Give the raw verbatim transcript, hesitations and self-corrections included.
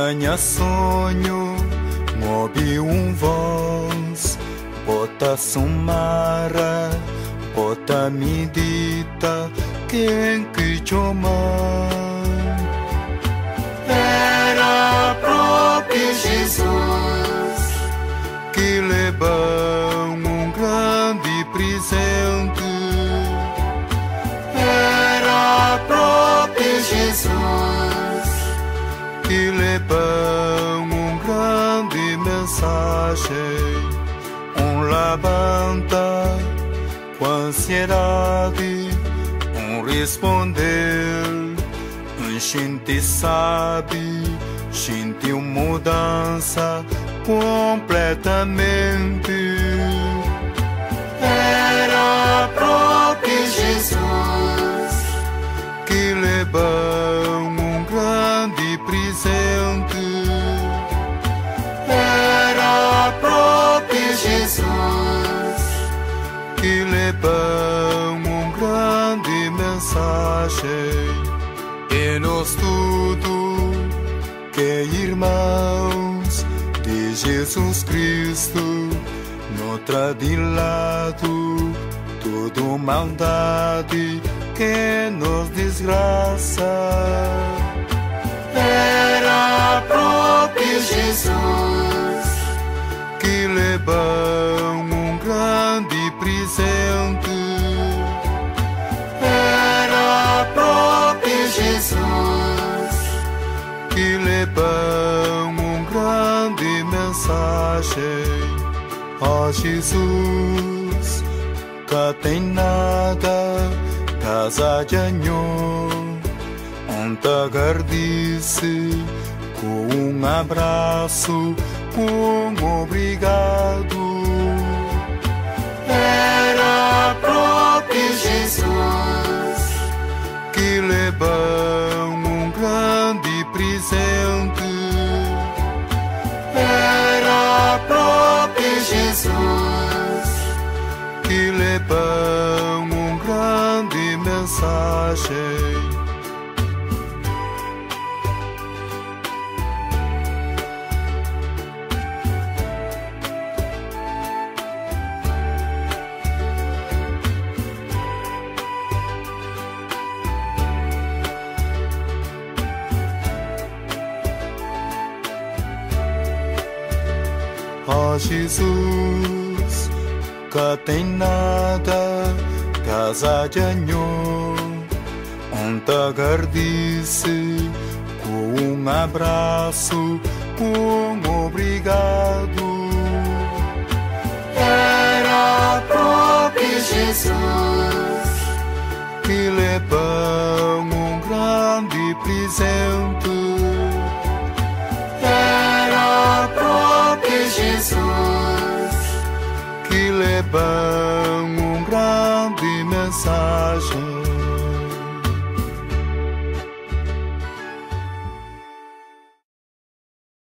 ganha sonho, ouve um voz, bota sumara, bota medita, quem que chama? Era próprio Jesus que leva um grande presente. Era próprio Jesus que leva um grande mensagem, um levanta com ansiedade, um responder, um gente sabe, sentiu mudança completamente. Era próprio Jesus que leva um grande presente. Era próprio Jesus que leva um grande mensagem. E nós tudo que irmãos de Jesus Cristo, noutra de lado, tudo maldade que nos desgraça. Era próprio Jesus que leva um grande presente. Era próprio Jesus que leva um grande mensagem. Ó Jesus, que tem nada, casa de anho, um tagardice, com um abraço, com um obrigado. Era próprio Jesus que leva um grande presente. Era próprio Jesus que leva um grande mensagem. Ó Jesus, que tem nada, casa de anho, um tagardice, com um abraço, com um obrigado. Era próprio Jesus que leva um grande presente. Era próprio Jesus que leva